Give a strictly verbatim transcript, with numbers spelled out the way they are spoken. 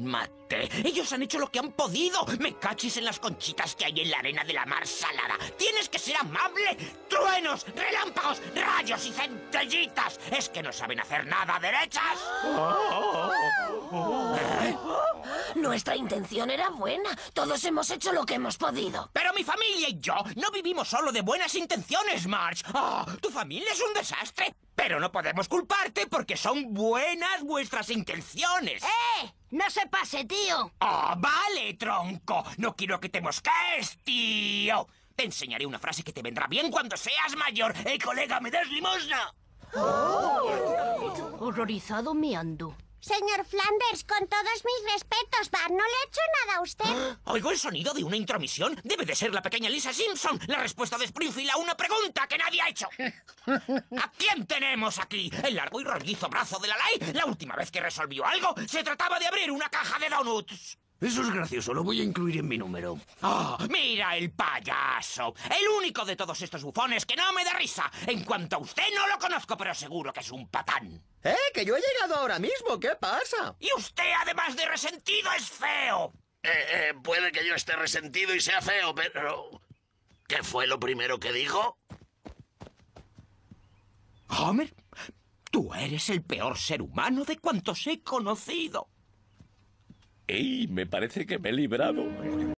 cálmate. Ellos han hecho lo que han podido. Me cachis en las conchitas que hay en la arena de la mar salada. Tienes que ser amable. Truenos, relámpagos, rayos y centellitas. ¿Es que no saben hacer nada, derechas? ¿Eh? Nuestra intención era buena. Todos hemos hecho lo que hemos podido. Pero mi familia y yo no vivimos solo de buenas intenciones, Marge. Oh, tu familia es un desastre. Pero no podemos culparte porque son buenas vuestras intenciones. ¡Eh! ¡No se pase, tío! ¡Oh, vale, tronco! No quiero que te mosquees, tío. Te enseñaré una frase que te vendrá bien cuando seas mayor. ¡Eh, colega, me das limosna! Oh. Horrorizado miando. Señor Flanders, con todos mis respetos, Bart, no le he hecho nada a usted. ¿Oigo el sonido de una intromisión? Debe de ser la pequeña Lisa Simpson, la respuesta de Springfield a una pregunta que nadie ha hecho. ¿A quién tenemos aquí? El largo y rollizo brazo de la ley. La última vez que resolvió algo, se trataba de abrir una caja de donuts. Eso es gracioso, lo voy a incluir en mi número. ¡Oh, mira el payaso! El único de todos estos bufones que no me da risa. En cuanto a usted, no lo conozco, pero seguro que es un patán. ¡Eh, que yo he llegado ahora mismo! ¿Qué pasa? Y usted, además de resentido, es feo. Eh, eh, puede que yo esté resentido y sea feo, pero... ¿Qué fue lo primero que dijo? Homer, tú eres el peor ser humano de cuantos he conocido. ¡Ey! Me parece que me he librado.